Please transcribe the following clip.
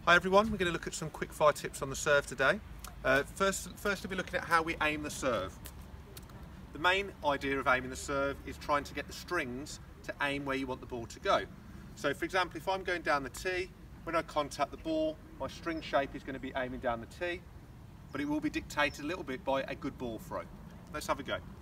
Hi everyone, we're going to look at some quick-fire tips on the serve today. First we'll be looking at how we aim the serve. The main idea of aiming the serve is trying to get the strings to aim where you want the ball to go. So for example, if I'm going down the tee, when I contact the ball, my string shape is going to be aiming down the tee, but it will be dictated a little bit by a good ball throw. Let's have a go.